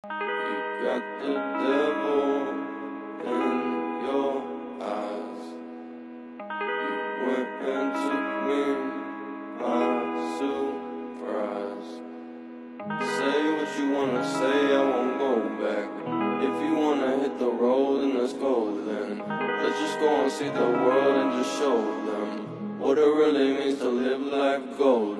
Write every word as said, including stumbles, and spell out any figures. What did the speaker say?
You got the devil in your eyes. You went and took me by surprise. Say what you wanna say, I won't go back. If you wanna hit the road, then let's go then. Let's just go and see the world and just show them what it really means to live life gold.